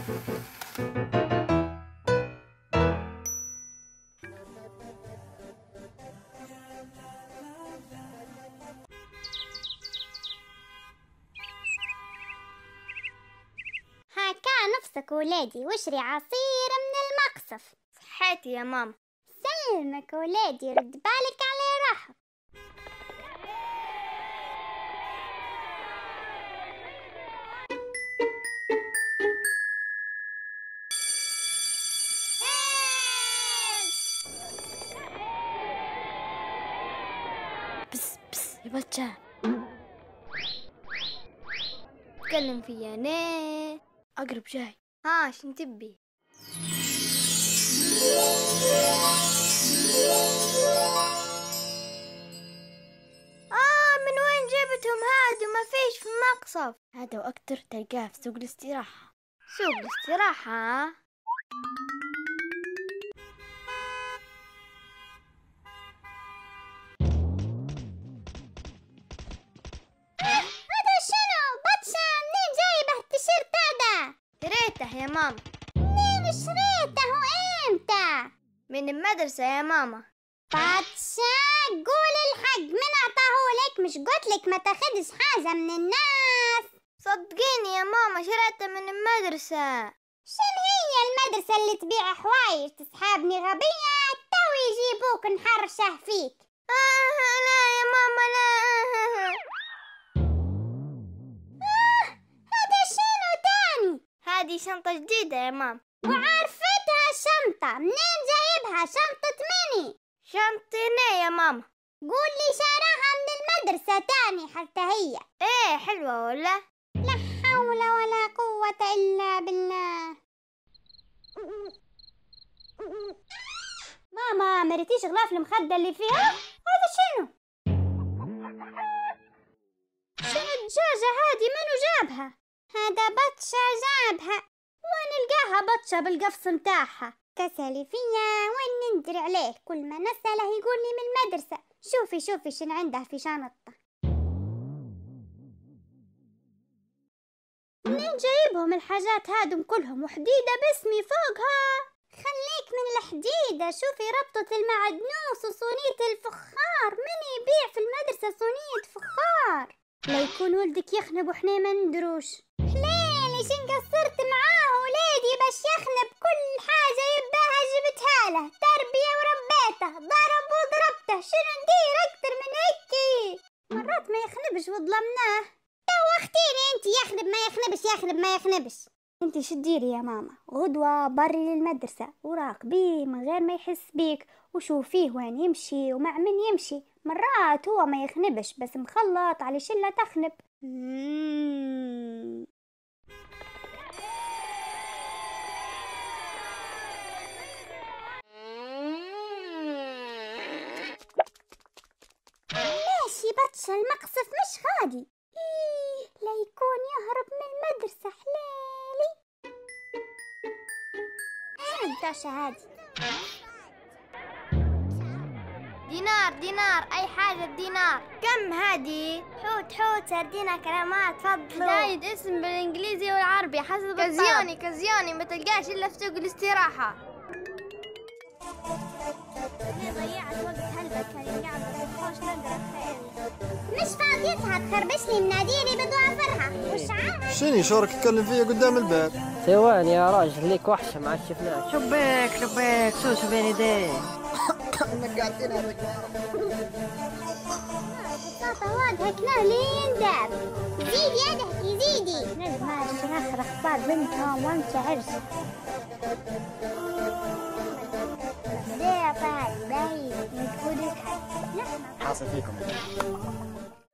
هاكا نفسك ولادي واشري عصير من المقصف. صحيتي يا ماما. سلمك ولادي، رد بالك على روحك. بس يا بطة تكلم فيا انا. اقرب جاي. ها شن تبي؟ من وين جبتهم هادو؟ ما فيش في المقصف. هذا واكتر تلقاه في سوق الاستراحة. سوق الاستراحة؟ هذا شنو بطشة؟ منين جايبه التيشيرت هذا؟ شريته يا ماما. منين شريته وامتى؟ من المدرسة يا ماما. بطشة قول الحق، من عطاهولك؟ مش قلتلك ما تاخدش حاجة من الناس؟ صدقيني يا ماما شريته من المدرسة. شن هي المدرسة اللي تبيع حوايج؟ تسحابني غبية؟ تو يجيبوك نحرشه فيك. لا يا ماما لا. هذا شنو تاني؟ هذه شنطة جديدة يا ماما. وعرفتها شنطة، منين جايبها؟ شنطة مني؟ شنطتين يا ماما. قول لي شراها من المدرسة تاني حتى هي. ايه حلوة ولا؟ لا حول ولا قوة إلا بالله. ماما مرتيش غلاف المخدة اللي فيها؟ هذا شنو؟ شنو الدجاجة هادي؟ منو جابها؟ هذا بطشة جابها. وين نلقاها بطشة بالقفص متاعها؟ كسلي فيا وين ندري عليه، كل ما نسأله يقول لي من المدرسة. شوفي شنو عنده في شنطة. منين جايبهم الحاجات هادم كلهم وحديدة باسمي فوقها؟ خليك من الحديدة، شوفي ربطة المعدنوس وصينية الفخار. من يبيع في المدرسة صينية فخار؟ لا يكون ولدك يخنب وحنا ما ندروش. حليلي شن قصرت معاه ولادي باش يخنب كل حاجة يباها جبتها له، تربية وربيته، ضرب وضربته. شنو ندير اكتر من هيك؟ مرات ما يخنبش وظلمناه. توختيني انت، يخنب ما يخنبش. انت شديري يا ماما، غدوة بري للمدرسة وراقبيه من غير ما يحس بيك، وشوفيه وين يمشي ومع من يمشي. مرات هو ما يخنبش بس مخلط على شلة تخنب. ماشي بطشة، المقصف مش غادي. لا يكون يهرب من المدرسة. حلالي شنو التاشة هادي؟ دينار اي حاجة بدينار. كم هادي؟ حوت سردينة كرامات فضلوا. زايد اسم بالانجليزي والعربي حسب الطلب. كزياني ما تلقاش الا في سوق الاستراحة. هي ضيعت وقت هلبة كان يلعب بالحوش نقرا خير. مش فاضيتها تخربشني مناديلي بضوافرها. وش عامل؟ شني شورك تكلم فيا قدام الباب؟ ثواني يا راجل، ليك وحشة ما شفناك. شبيك سوسو بين يديك. نقعتين هذاك. بساطة واضحة كلاه لين داب. زيدي يا ضحكي زيدي. نجم ماشي آخر أخبار بنتهم وانت عرس. ليه طال باهي نقول لك حاصل فيكم.